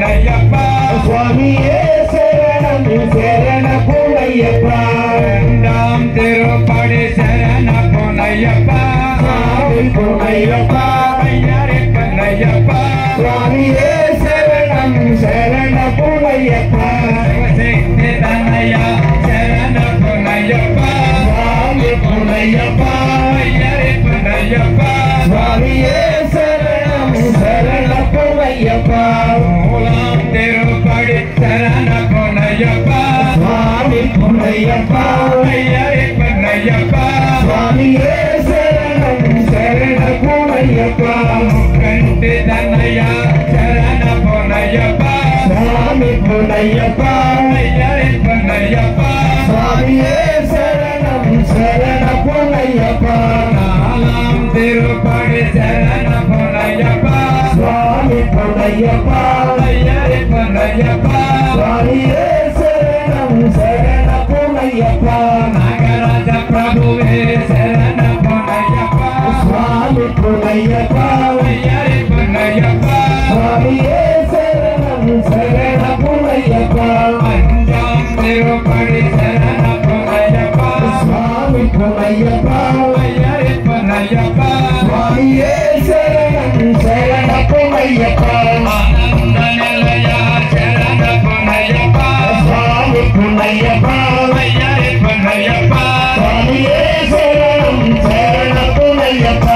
பொன்னையப்பா சுவாமியே சரணம் சரண பொன்னையப்பா இரண்டாம் திருப்படி சரண பொன்னையப்பா சுவாமி பொன்னையப்பா ஐயரே பொன்னையப்பா சுவாமியே சரணம் சரண பொன்னையப்பா சிவசக்தி தனயா சரண பொன்னையப்பா சுவாமி பொன்னையப்பா ஐயரே பொன்னையப்பா சுவாமியே சரணம் சரண பொன்னையப்பா மூலாம் திருப்படி சரண பொன்னையப்பா சுவாமி பொன்னையப்பா ஐயரே பொன்னையப்பா சுவாமியே சரணம் சரண பொன்னையப்பா முக்கண்டி தனயா சரண பொன்னையப்பா சுவாமி பொன்னையப்பா ஐயரே பொன்னையப்பா சுவாமியே சரணம் சரண பொன்னையப்பா நாலாம் திருப்படி சரண பொன்னையப்பா சுவாமி பொன்னையப்பா ஐயரே பொன்னையப்பா சுவாமியே சரணம் சரண பொன்னையப்பா நாகராஜ பிரபுவே சரண பொன்னையப்பா சுவாமி பொன்னையப்பா ஐயரே பொன்னையப்பா சுவாமியே சரணம் சரண பொன்னையப்பா அஞ்சாம் திருப்படி சரண பொன்னையப்பா சுவாமி பொன்னையப்பா ஐயரே பொன்னையப்பா சுவாமியே சரணம் சரண பொன்னையப்பா ஆனந்த நிலையா சரண பொன்னையப்பா சுவாமி பொன்னையப்பா ஐயரே பொன்னையப்பா சுவாமியே சரணம் சரண பொன்னையப்பா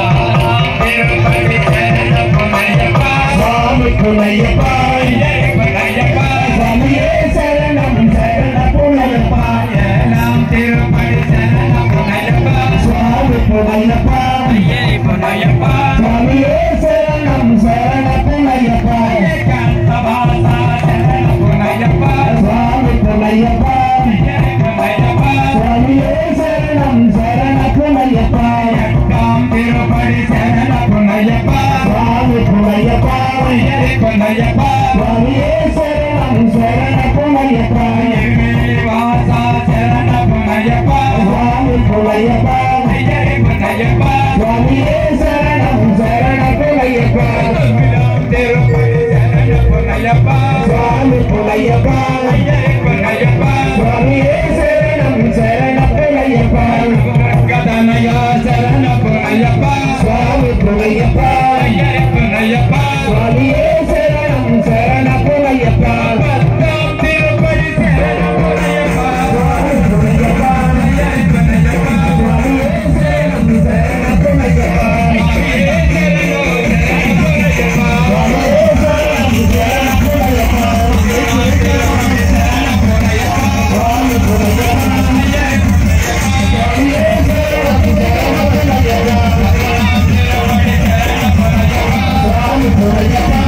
திருப்பதி சரண பொன்னையப்பா சுவாமி பொன்னையப்பா ஐயரே பொன்னையப்பா சுவாமியே சரணம் சரண பொன்னையப்பா ஏழாம் திருப்பதி சரண பொன்னையப்பா சுவாமி பொன்னையப்பா ஐயரே பொன்னையப்பா சுவாமியே சரணம் சரண பொன்னையப்பா ஏகாந்தவாசா சரண பொன்னையப்பா சுவாமி பொன்னையப்பா ஐயரே பொன்னையப்பா சுவாமியே சரணம் சரண பொன்னையப்பா எட்டாம் திருப்படி சரண பொன்னையப்பா சுவாமி பொன்னையப்பா ஐயரே பொன்னையப்பா சுவாமியே சரணம் சரண பொன்னையப்பா வாசா சரண பொன்னையப்பா சுவாமி பொன்னையப்பா ஐயரே பொன்னையப்பா சுவாமியே சரணம் சரண பொன்னையப்பா திருப்பதி சரண பொன்னையப்பா சுவாமி பொன்னையப்பா ஐயரே பொன்னையப்பா சுவாமியே சரணம் சரண பொன்னையப்பா கதனயா சரண பொன்னையப்பா சுவாமி பொன்னையப்பா ஐயரே பொன்னையப்பா சுவாமியே சரணம் சரண பொன்னையப்பா பத்தாம் திருப்பதி சரண பொன்னையப்பா சுவாமி பொன்னையப்பா ஐயரே பொன்னையப்பா சுவாமியே சரணம் சரண பொன்னையப்பா சுவாமியே சரணம் சரண பொன்னையப்பா சுவாமி சரண பொன்னையப்பா சுவாமி பொன்னையப்பா சுவாமியே சரணம் சரண பொன்னையப்பா சுவாமி பொன்னையப்பா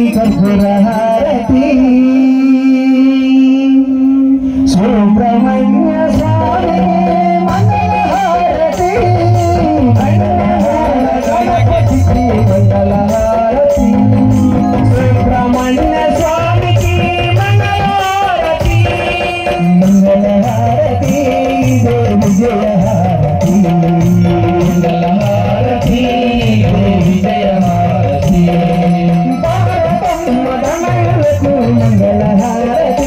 कर्पूरहारती सुब्रह्मण्य स्वामी मंगलहारती गणपति की मंगलहारती सुब्रह्मण्य स्वामी की मंगलहारती मंगलहारती विजय हारती मंगलहारती विजय हारती मंगलहारती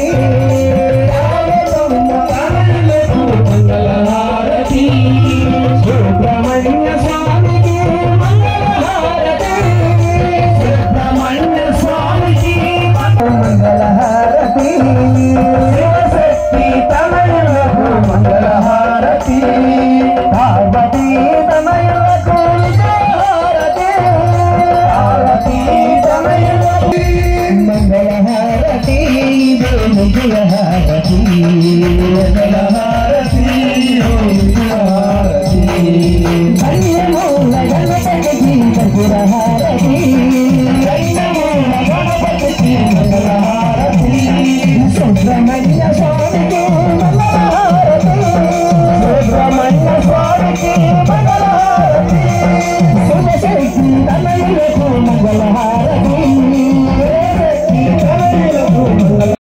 मंगलहारती सुब्रह्मण्य स्वामी की मंगलहारती सुब्रह्मण्य स्वामी की मंगलहारती शिवशक्ति तनयुలకు मंगलहारती पार्वती तनयुలకు विजయహారతి पार्वती तनयुలకు मंगलहारती विजयहारती